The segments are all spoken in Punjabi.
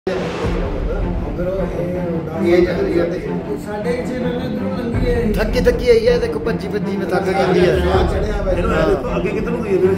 थकी थकी आई है, देखो भज्जी भज्जी में थक गई है। अगे किधर गई है?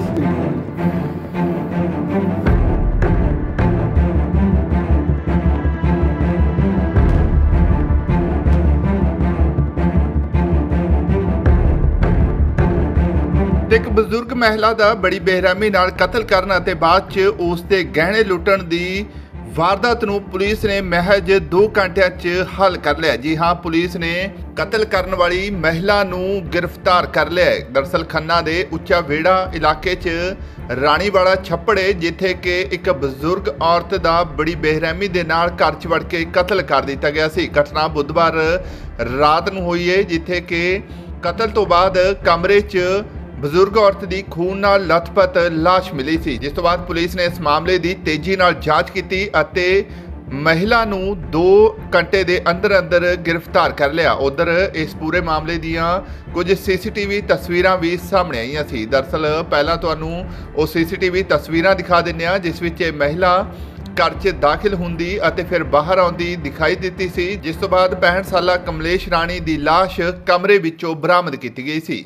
ਇੱਕ ਬਜ਼ੁਰਗ ਮਹਿਲਾ ਦਾ ਬੜੀ ਬੇਰਹਿਮੀ ਨਾਲ ਕਤਲ ਕਰਨ ਅਤੇ ਬਾਅਦ 'ਚ ਉਸ ਦੇ ਗਹਿਣੇ ਲੁੱਟਣ ਦੀ ਵਾਰਦਾਤ ਨੂੰ ਪੁਲਿਸ ਨੇ ਮਹਿਜ 2 ਘੰਟਿਆਂ 'ਚ ਹੱਲ ਕਰ ਲਿਆ। ਜੀ ਹਾਂ, ਪੁਲਿਸ ਨੇ ਕਤਲ ਕਰਨ ਵਾਲੀ ਮਹਿਲਾ ਨੂੰ ਗ੍ਰਿਫਤਾਰ ਕਰ ਲਿਆ। ਦਰਅਸਲ ਖੰਨਾ ਦੇ ਉੱਚਾ ਵੇੜਾ ਇਲਾਕੇ 'ਚ ਰਾਣੀਵਾਲਾ ਛੱਪੜ ਹੈ, ਜਿੱਥੇ ਕਿ ਇੱਕ ਬਜ਼ੁਰਗ ਔਰਤ ਦਾ ਬੜੀ ਬੇਰਹਿਮੀ ਦੇ ਨਾਲ ਘਰ 'ਚ ਵੜ ਕੇ ਕਤਲ ਕਰ ਦਿੱਤਾ ਗਿਆ ਸੀ। ਘਟਨਾ ਬੁੱਧਵਾਰ ਰਾਤ ਨੂੰ ਹੋਈ ਹੈ, ਜਿੱਥੇ ਕਿ ਕਤਲ ਤੋਂ ਬਾਅਦ ਕਮਰੇ 'ਚ ਬਜ਼ੁਰਗ ਔਰਤ ਦੀ ਖੂਨ ਨਾਲ ਲੱਥਪੱਥ ਲਾਸ਼ ਮਿਲੀ ਸੀ, ਜਿਸ ਤੋਂ ਬਾਅਦ ਪੁਲਿਸ ਨੇ ਇਸ ਮਾਮਲੇ ਦੀ ਤੇਜ਼ੀ ਨਾਲ ਜਾਂਚ ਕੀਤੀ ਅਤੇ ਮਹਿਲਾ ਨੂੰ 2 ਘੰਟੇ ਦੇ ਅੰਦਰ ਅੰਦਰ ਗ੍ਰਿਫਤਾਰ ਕਰ ਲਿਆ। ਉਧਰ ਇਸ ਪੂਰੇ ਮਾਮਲੇ ਦੀਆਂ ਕੁਝ ਸੀਸੀਟੀਵੀ ਤਸਵੀਰਾਂ ਵੀ ਸਾਹਮਣੇ ਆਈਆਂ ਸੀ। ਦਰਅਸਲ ਪਹਿਲਾਂ ਤੁਹਾਨੂੰ ਉਹ ਸੀਸੀਟੀਵੀ ਤਸਵੀਰਾਂ ਦਿਖਾ ਦਿੰਦੇ ਹਾਂ, ਜਿਸ ਵਿੱਚ ਇਹ ਮਹਿਲਾ ਘਰ 'ਚ ਦਾਖਲ ਹੁੰਦੀ ਅਤੇ ਫਿਰ ਬਾਹਰ ਆਉਂਦੀ ਦਿਖਾਈ ਦਿੱਤੀ ਸੀ, ਜਿਸ ਤੋਂ ਬਾਅਦ 65 ਸਾਲਾ ਕਮਲੇਸ਼ ਰਾਣੀ ਦੀ ਲਾਸ਼ ਕਮਰੇ ਵਿੱਚੋਂ ਬਰਾਮਦ ਕੀਤੀ ਗਈ ਸੀ।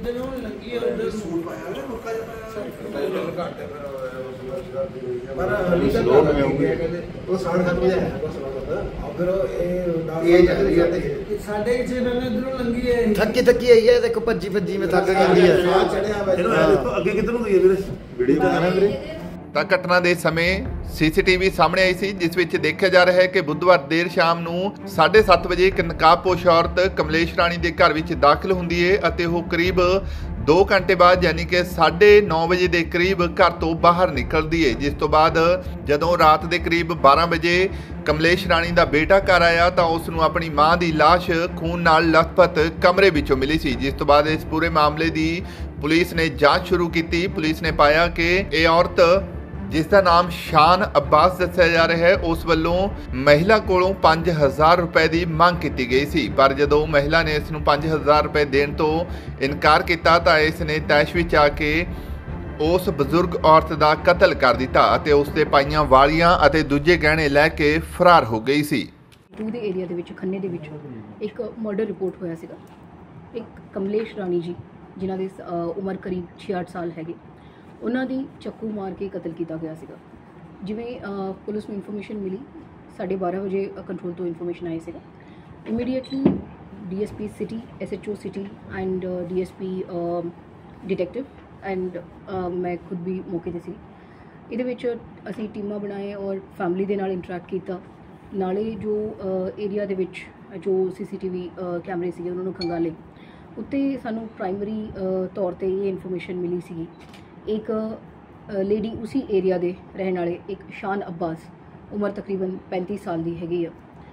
थकी थकी आई है, देखो भज्जी भज्जी में थक गई है। अगे किधर गई है? वीडियो ਤਾਂ ਘਟਨਾ ਦੇ ਸਮੇਂ ਸੀਸੀਟੀਵੀ ਸਾਹਮਣੇ ਆਈ ਸੀ, ਜਿਸ ਵਿੱਚ ਦੇਖਿਆ ਜਾ ਰਿਹਾ ਹੈ ਕਿ ਬੁੱਧਵਾਰ ਦੇਰ ਸ਼ਾਮ ਨੂੰ 7:30 ਵਜੇ ਇੱਕ ਨਕਾਬਪੋਸ਼ ਔਰਤ ਕਮਲੇਸ਼ ਰਾਣੀ ਦੇ ਘਰ ਵਿੱਚ ਦਾਖਲ ਹੁੰਦੀ ਹੈ ਅਤੇ ਉਹ ਕਰੀਬ 2 ਘੰਟੇ ਬਾਅਦ ਯਾਨੀ ਕਿ 9:30 ਵਜੇ ਦੇ ਕਰੀਬ ਘਰ ਤੋਂ ਬਾਹਰ ਨਿਕਲਦੀ ਹੈ। ਜਿਸ ਤੋਂ ਬਾਅਦ ਜਦੋਂ ਰਾਤ ਦੇ ਕਰੀਬ 12 ਵਜੇ ਕਮਲੇਸ਼ ਰਾਣੀ ਦਾ ਬੇਟਾ ਘਰ ਆਇਆ ਤਾਂ ਉਸ ਨੂੰ ਆਪਣੀ ਮਾਂ ਦੀ ਲਾਸ਼ ਖੂਨ ਨਾਲ ਲੱਥਪੱਥ ਕਮਰੇ ਵਿੱਚੋਂ ਮਿਲੀ ਸੀ, ਜਿਸ ਤੋਂ ਬਾਅਦ ਇਸ ਪੂਰੇ ਮਾਮਲੇ ਦੀ ਪੁਲਿਸ ਨੇ ਜਾਂਚ ਸ਼ੁਰੂ ਕੀਤੀ। ਪੁਲਿਸ ਨੇ ਪਾਇਆ ਕਿ ਇਹ ਔਰਤ, ਜਿਸ ਦਾ ਨਾਮ ਸ਼ਾਨ ਅब्बास ਦੱਸਿਆ ਜਾ ਰਿਹਾ ਹੈ, ਉਸ ਵੱਲੋਂ ਮਹਿਲਾ ਕੋਲੋਂ 5000 ਰੁਪਏ ਦੀ ਮੰਗ ਕੀਤੀ ਗਈ ਸੀ, ਪਰ ਜਦੋਂ ਮਹਿਲਾ ਨੇ ਇਸ ਨੂੰ 5000 ਰੁਪਏ ਦੇਣ ਤੋਂ ਇਨਕਾਰ ਕੀਤਾ ਤਾਂ ਇਸ ਨੇ ਤੈਸ਼ ਵਿੱਚ ਆ ਕੇ ਉਸ ਬਜ਼ੁਰਗ ਔਰਤ ਦਾ ਕਤਲ ਕਰ ਦਿੱਤਾ ਅਤੇ ਉਸ ਦੇ ਪਾਈਆਂ ਵਾਲੀਆਂ ਅਤੇ ਦੂਜੇ ਗਹਿਣੇ ਲੈ ਕੇ ਫਰਾਰ ਹੋ ਗਈ ਸੀ। ਦੇ ਏਰੀਆ ਦੇ ਵਿੱਚ ਖੰਨੇ ਦੇ ਵਿੱਚ ਇੱਕ ਮਰਡਰ ਰਿਪੋਰਟ ਹੋਇਆ ਸੀਗਾ। ਇੱਕ ਕਮਲੇਸ਼ ਰਾਣੀ ਜੀ, ਜਿਨ੍ਹਾਂ ਦੀ ਉਮਰ ਕਰੀਬ 66 ਸਾਲ ਹੈਗੀ, ਉਹਨਾਂ ਦੀ ਚੱਕੂ ਮਾਰ ਕੇ ਕਤਲ ਕੀਤਾ ਗਿਆ ਸੀਗਾ। ਜਿਵੇਂ ਪੁਲਿਸ ਨੂੰ ਇਨਫੋਰਮੇਸ਼ਨ ਮਿਲੀ, 12:30 ਵਜੇ ਕੰਟਰੋਲ ਤੋਂ ਇਨਫੋਰਮੇਸ਼ਨ ਆਈ ਸੀਗਾ। Immediately DSP city, SHO city and DSP detective and ਮੈਂ ਖੁਦ ਵੀ ਮੌਕੇ 'ਤੇ ਸੀ। ਇਹਦੇ ਵਿੱਚ ਅਸੀਂ ਟੀਮਾਂ ਬਣਾਏ ਔਰ ਫੈਮਿਲੀ ਦੇ ਨਾਲ ਇੰਟਰੈਕਟ ਕੀਤਾ। ਨਾਲੇ ਜੋ ਏਰੀਆ ਦੇ ਵਿੱਚ ਜੋ CCTV ਕੈਮਰੇ ਸੀਗੇ ਉਹਨਾਂ ਨੂੰ ਖੰਗਾਲੇ। ਉੱਤੇ ਸਾਨੂੰ ਪ੍ਰਾਇਮਰੀ ਤੌਰ 'ਤੇ ਇਹ ਇਨਫੋਰਮੇਸ਼ਨ ਮਿਲੀ ਸੀਗੀ, ਇੱਕ ਲੇਡੀ ਉसी ਏਰੀਆ ਦੇ ਰਹਿਣ ਵਾਲੇ ਇੱਕ ਸ਼ਾਨ अब्बास, ਉਮਰ ਤਕਰੀਬਨ 35 ਸਾਲ ਦੀ ਹੈਗੀ ਆ।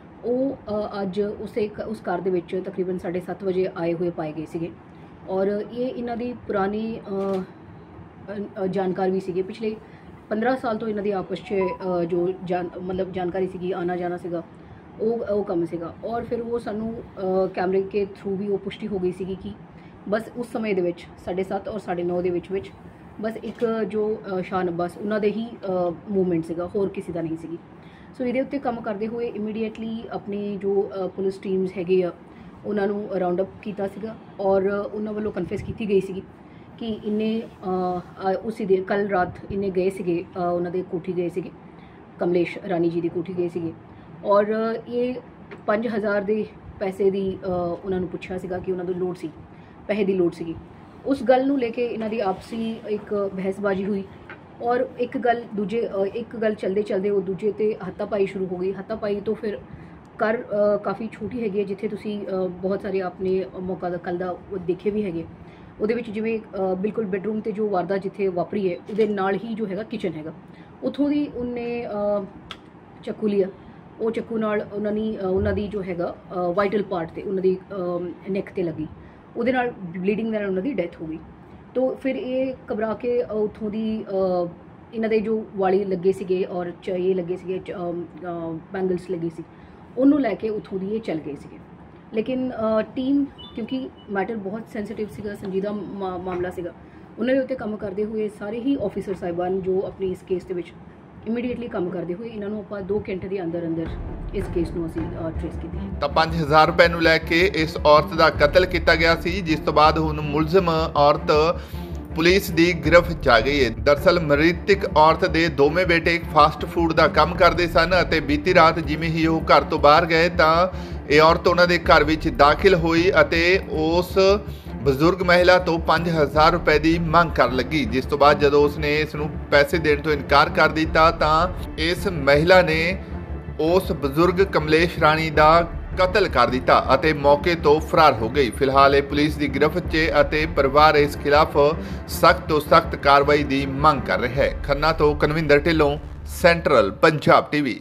ਉਹ ਅੱਜ ਉਸ ਘਰ ਦੇ ਵਿੱਚ ਤਕਰੀਬਨ 7:30 ਵਜੇ ਆਏ ਹੋਏ ਪਾਏ ਗਏ ਸੀਗੇ ਔਰ ਇਹ ਇਹਨਾਂ ਦੀ ਪੁਰਾਣੀ ਜਾਣਕਾਰ ਵੀ ਸੀਗੇ। ਪਿਛਲੇ 15 ਸਾਲ ਤੋਂ ਇਹਨਾਂ ਦੀ ਆਪਸ 'ਚ ਜੋ ਮਤਲਬ ਜਾਣਕਾਰੀ ਸੀਗੀ, ਆਉਣਾ ਜਾਣਾ ਸੀਗਾ, ਉਹ ਕੰਮ ਸੀਗਾ। ਔਰ ਫਿਰ ਉਹ ਸਾਨੂੰ ਕੈਮਰੇ ਕੇ ਥਰੂ ਵੀ ਉਹ ਪੁਸ਼ਟੀ ਹੋ ਗਈ ਸੀਗੀ ਕਿ ਬਸ ਉਸ ਸਮੇਂ ਦੇ ਵਿੱਚ 7:30 ਔਰ 9:30 ਦੇ ਵਿੱਚ ਬਸ ਇੱਕ ਜੋ ਸ਼ਾਨ अब्बास ਉਹਨਾਂ ਦੇ ਹੀ ਮੂਵਮੈਂਟ ਸੀਗਾ, ਹੋਰ ਕਿਸੇ ਦਾ ਨਹੀਂ ਸੀਗੀ। ਸੋ ਇਹਦੇ ਉੱਤੇ ਕੰਮ ਕਰਦੇ ਹੋਏ ਇਮੀਡੀਏਟਲੀ ਆਪਣੀ ਜੋ ਪੁਲਿਸ ਟੀਮਸ ਹੈਗੇ ਆ ਉਹਨਾਂ ਨੂੰ ਰਾਉਂਡ ਅਪ ਕੀਤਾ ਸੀਗਾ ਔਰ ਉਹਨਾਂ ਵੱਲੋਂ ਕਨਫੈਸ ਕੀਤੀ ਗਈ ਸੀਗੀ ਕਿ ਇੰਨੇ ਉਸੇ ਦਿਨ ਕੱਲ੍ਹ ਰਾਤ ਇੰਨੇ ਗਏ ਸੀਗੇ, ਉਹਨਾਂ ਦੇ ਕੋਠੀ ਗਏ ਸੀਗੇ, ਕਮਲੇਸ਼ ਰਾਣੀ ਜੀ ਦੀ ਕੋਠੀ ਗਏ ਸੀਗੇ ਔਰ ਇਹ 5000 ਦੇ ਪੈਸੇ ਦੀ ਉਹਨਾਂ ਨੂੰ ਪੁੱਛਿਆ ਸੀਗਾ ਕਿ ਉਹਨਾਂ ਨੂੰ ਲੋੜ ਸੀ, ਪੈਸੇ ਦੀ ਲੋੜ ਸੀਗੀ। ਉਸ ਗੱਲ ਨੂੰ ਲੈ ਕੇ ਇਹਨਾਂ ਦੀ ਆਪਸੀ ਇੱਕ ਬਹਿਸਬਾਜ਼ੀ ਹੋਈ ਔਰ ਇੱਕ ਗੱਲ ਚਲਦੇ ਉਹ ਦੂਜੇ 'ਤੇ ਹੱਥਾਪਾਈ ਸ਼ੁਰੂ ਹੋ ਗਈ। ਹੱਥਾਪਾਈ ਤੋਂ ਫਿਰ ਘਰ ਕਾਫੀ ਛੋਟੀ ਹੈਗੀ ਹੈ, ਜਿੱਥੇ ਤੁਸੀਂ ਬਹੁਤ ਸਾਰੇ ਆਪਣੇ ਮੌਕਾ ਦਾ ਕੱਲ੍ਹ ਦਾ ਦੇਖੇ ਵੀ ਹੈਗੇ। ਉਹਦੇ ਵਿੱਚ ਜਿਵੇਂ ਬਿਲਕੁਲ ਬੈਡਰੂਮ 'ਤੇ ਜੋ ਵਾਰਦਾਤ ਜਿੱਥੇ ਵਾਪਰੀ ਹੈ ਉਹਦੇ ਨਾਲ ਹੀ ਜੋ ਹੈਗਾ ਕਿਚਨ ਹੈਗਾ, ਉੱਥੋਂ ਦੀ ਉਹਨੇ ਚੱਕੂ ਲਿਆ। ਉਹ ਚੱਕੂ ਨਾਲ ਉਹਨਾਂ ਦੀ ਜੋ ਹੈਗਾ ਵਾਈਟਲ ਪਾਰਟ 'ਤੇ ਉਹਨਾਂ ਦੀ ਨੈਕ 'ਤੇ ਲੱਗੀ, ਉਹਦੇ ਨਾਲ ਬਲੀਡਿੰਗ ਦੇ ਨਾਲ ਉਹਨਾਂ ਦੀ ਡੈਥ ਹੋ ਗਈ। ਤੋ ਫਿਰ ਇਹ ਘਬਰਾ ਕੇ ਉੱਥੋਂ ਦੀ ਇਹਨਾਂ ਦੇ ਜੋ ਵਾਲੀ ਲੱਗੇ ਸੀਗੇ ਔਰ ਇਹ ਲੱਗੇ ਸੀਗੇ ਬੈਂਗਲਸ ਲੱਗੇ ਸੀ, ਉਹਨੂੰ ਲੈ ਕੇ ਉੱਥੋਂ ਦੀ ਇਹ ਚੱਲ ਗਏ ਸੀਗੇ। ਲੇਕਿਨ ਟੀਮ, ਕਿਉਂਕਿ ਮੈਟਰ ਬਹੁਤ ਸੈਂਸਿਟਿਵ ਸੀਗਾ, ਸੰਜੀਦਾ ਮਾਮਲਾ ਸੀਗਾ, ਉਹਨਾਂ ਦੇ ਉੱਤੇ ਕੰਮ ਕਰਦੇ ਹੋਏ ਸਾਰੇ ਹੀ ਆਫੀਸਰ ਸਾਹਿਬਾਨ ਜੋ ਆਪਣੀ ਇਸ ਕੇਸ ਦੇ ਵਿੱਚ ਇਮੀਡੀਏਟਲੀ ਕੰਮ ਕਰਦੇ ਹੋਏ ਇਹਨਾਂ ਨੂੰ ਆਪਾਂ 2 ਘੰਟੇ ਦੇ ਅੰਦਰ ਇਸ ਕੇਸ ਨੂੰ ਅਸੀਂ ਟ੍ਰੇਸ ਕੀਤਾ। ਤਾਂ 5000 ਰੁਪਏ ਨੂੰ ਲੈ ਕੇ ਇਸ ਔਰਤ ਦਾ ਕਤਲ ਕੀਤਾ ਗਿਆ ਸੀ, ਜਿਸ ਤੋਂ ਬਾਅਦ ਹੁਣ ਮੁਲਜ਼ਮ ਔਰਤ ਪੁਲਿਸ ਦੀ ਗਿਰਫਤ 'ਚ ਆ ਗਈ ਹੈ। ਦਰਅਸਲ ਮ੍ਰਿਤਕ ਔਰਤ ਦੇ ਦੋਵੇਂ ਬੇਟੇ ਇੱਕ ਫਾਸਟ ਫੂਡ ਦਾ ਕੰਮ ਕਰਦੇ ਸਨ ਅਤੇ ਬੀਤੀ ਰਾਤ ਜਿਵੇਂ ਹੀ ਉਹ ਘਰ ਤੋਂ ਬਾਹਰ ਗਏ ਤਾਂ ਇਹ ਔਰਤ ਉਹਨਾਂ ਦੇ ਘਰ ਵਿੱਚ ਦਾਖਲ ਹੋਈ ਅਤੇ ਉਸ ਬਜ਼ੁਰਗ ਮਹਿਲਾ ਤੋਂ 5000 ਰੁਪਏ ਦੀ ਮੰਗ ਕਰਨ ਲੱਗੀ, ਜਿਸ ਤੋਂ ਬਾਅਦ ਜਦੋਂ ਉਸਨੇ ਇਸ ਨੂੰ ਪੈਸੇ ਦੇਣ ਤੋਂ ਇਨਕਾਰ ਕਰ ਦਿੱਤਾ ਤਾਂ ਇਸ ਮਹਿਲਾ ਨੇ ਉਸ ਬਜ਼ੁਰਗ ਕਮਲੇਸ਼ ਰਾਣੀ ਦਾ ਕਤਲ ਕਰ ਦਿੱਤਾ ਅਤੇ ਮੌਕੇ ਤੋਂ ਫਰਾਰ ਹੋ ਗਈ। ਫਿਲਹਾਲ ਇਹ ਪੁਲਿਸ ਦੀ ਗਿਰਫਤ 'ਚ ਅਤੇ ਪਰਿਵਾਰ ਇਸ ਖਿਲਾਫ ਸਖਤ ਤੋਂ ਸਖਤ ਕਾਰਵਾਈ ਦੀ ਮੰਗ ਕਰ ਰਿਹਾ ਹੈ। ਖੰਨਾ ਤੋਂ ਕਨਵਿੰਦਰ ਢਿੱਲੋਂ, ਸੈਂਟਰਲ ਪੰਜਾਬ ਟੀਵੀ।